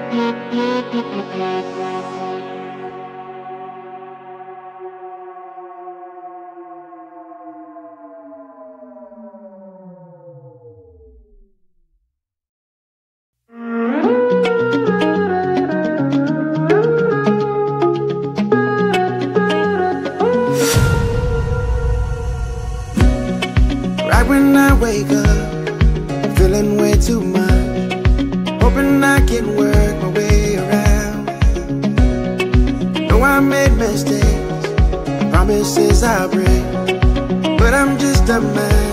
Right when I wake up, I'm feeling way too much, hoping I can work my way around. Know I made mistakes, promises I break, but I'm just a man.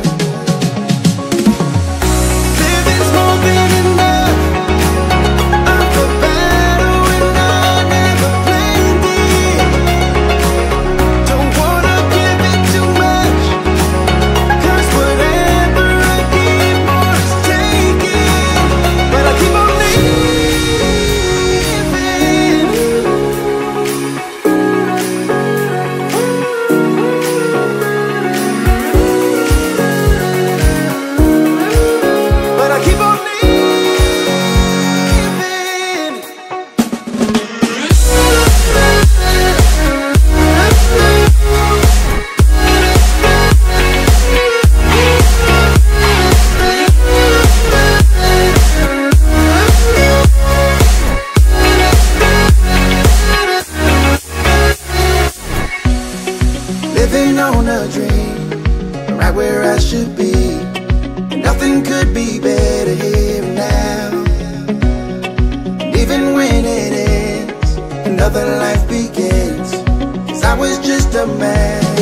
Living's more than enough. I'm for battle when I never planned it. Don't wanna give it too much, 'cause whatever I give, more is taken. But I keep on But I keep on living on a dream, right where I should be. Nothing could be better here and now. And even when it ends, another life begins. 'Cause I was just a man.